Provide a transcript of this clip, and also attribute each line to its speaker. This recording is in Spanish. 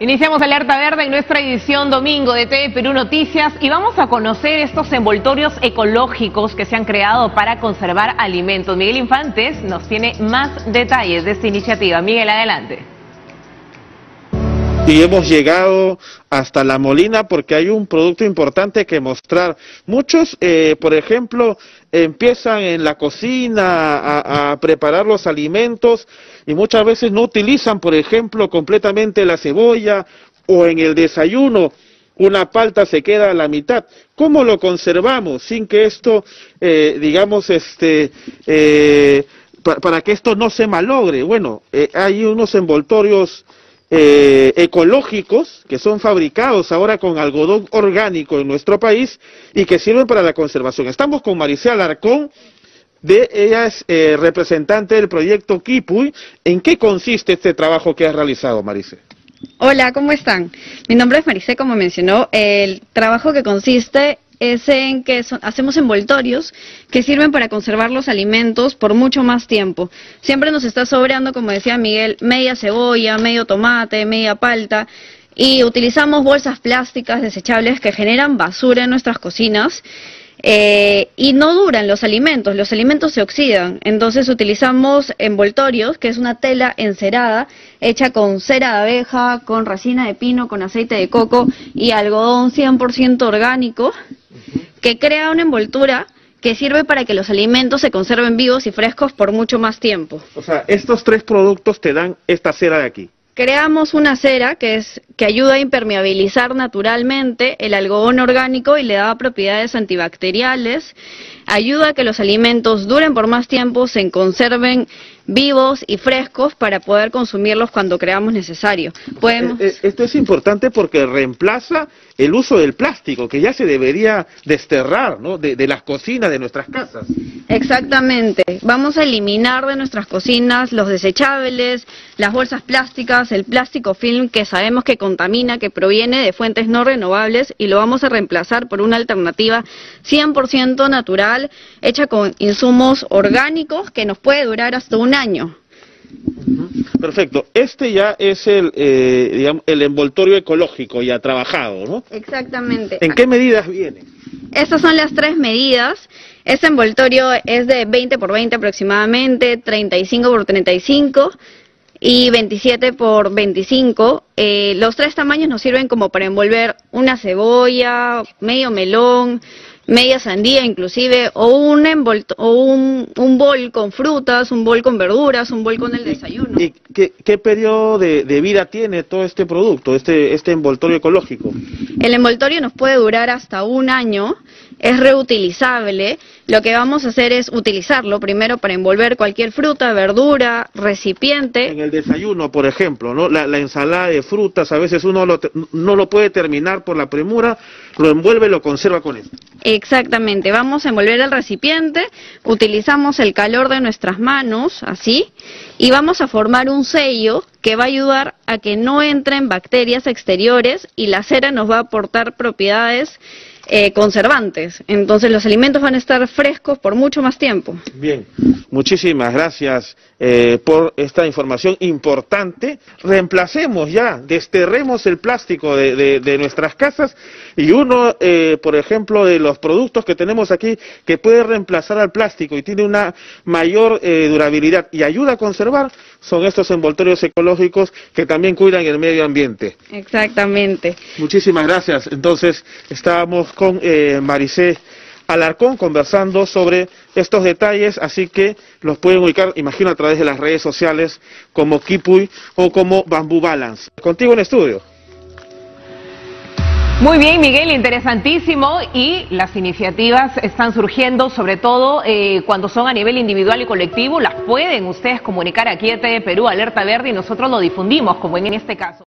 Speaker 1: Iniciamos Alerta Verde en nuestra edición domingo de TV Perú Noticias y vamos a conocer estos envoltorios ecológicos que se han creado para conservar alimentos. Miguel Infantes nos tiene más detalles de esta iniciativa. Miguel, adelante.
Speaker 2: Y hemos llegado hasta La Molina porque hay un producto importante que mostrar. Muchos, por ejemplo, empiezan en la cocina a preparar los alimentos y muchas veces no utilizan, por ejemplo, completamente la cebolla, o en el desayuno una palta se queda a la mitad. ¿Cómo lo conservamos sin que esto, para que esto no se malogre? Bueno, hay unos envoltorios ecológicos que son fabricados ahora con algodón orgánico en nuestro país y que sirven para la conservación. Estamos con Maricé Alarcón, ella es representante del proyecto Kipuy. ¿En qué consiste este trabajo que has realizado, Maricé?
Speaker 3: Hola, ¿cómo están? Mi nombre es Maricé, como mencionó. El trabajo que consiste es en que hacemos envoltorios que sirven para conservar los alimentos por mucho más tiempo. Siempre nos está sobrando, como decía Miguel, media cebolla, medio tomate, media palta, y utilizamos bolsas plásticas desechables que generan basura en nuestras cocinas. Y no duran los alimentos se oxidan. Entonces utilizamos envoltorios, que es una tela encerada hecha con cera de abeja, con resina de pino, con aceite de coco y algodón 100% orgánico, que crea una envoltura que sirve para que los alimentos se conserven vivos y frescos por mucho más tiempo.
Speaker 2: O sea, estos tres productos te dan esta cera de aquí.
Speaker 3: Creamos una cera que ayuda a impermeabilizar naturalmente el algodón orgánico y le da propiedades antibacteriales, ayuda a que los alimentos duren por más tiempo, se conserven vivos y frescos para poder consumirlos cuando creamos necesario.
Speaker 2: Esto es importante porque reemplaza el uso del plástico, que ya se debería desterrar, ¿no?, de las cocinas de nuestras casas.
Speaker 3: Exactamente. Vamos a eliminar de nuestras cocinas los desechables, las bolsas plásticas, el plástico film que sabemos que contamina, que proviene de fuentes no renovables, y lo vamos a reemplazar por una alternativa 100% natural, hecha con insumos orgánicos que nos puede durar hasta un año.
Speaker 2: Perfecto. Este ya es el envoltorio ecológico ya trabajado, ¿no?
Speaker 3: Exactamente.
Speaker 2: ¿En qué medidas viene?
Speaker 3: Estas son las tres medidas. Este envoltorio es de 20 por 20 aproximadamente, 35 por 35 y 27 por 25. Los tres tamaños nos sirven como para envolver una cebolla, medio melón, media sandía inclusive, o un bol con frutas, un bol con verduras, un bol con el desayuno.
Speaker 2: ¿Y qué periodo de vida tiene todo este producto, este envoltorio ecológico?
Speaker 3: El envoltorio nos puede durar hasta un año, es reutilizable. Lo que vamos a hacer es utilizarlo primero para envolver cualquier fruta, verdura, recipiente.
Speaker 2: En el desayuno, por ejemplo, ¿no? La ensalada de frutas, a veces uno no lo puede terminar por la premura, lo envuelve, lo conserva con esto.
Speaker 3: Exactamente, vamos a envolver el recipiente, utilizamos el calor de nuestras manos, así, y vamos a formar un sello que va a ayudar a que no entren bacterias exteriores, y la cera nos va a aportar propiedades conservantes. Entonces los alimentos van a estar frescos por mucho más tiempo.
Speaker 2: Bien, muchísimas gracias por esta información importante. Reemplacemos ya, desterremos el plástico de nuestras casas, y uno, por ejemplo, de los productos que tenemos aquí que puede reemplazar al plástico y tiene una mayor durabilidad y ayuda a conservar, son estos envoltorios ecológicos que también cuidan el medio ambiente.
Speaker 3: Exactamente.
Speaker 2: Muchísimas gracias. Entonces, estábamos con Maricé Alarcón conversando sobre estos detalles, así que los pueden ubicar, imagino, a través de las redes sociales como Kipuy o como Bamboo Balance. Contigo en estudio.
Speaker 1: Muy bien, Miguel, interesantísimo, y las iniciativas están surgiendo, sobre todo cuando son a nivel individual y colectivo. Las pueden ustedes comunicar aquí a TV Perú, Alerta Verde, y nosotros lo difundimos, como en este caso.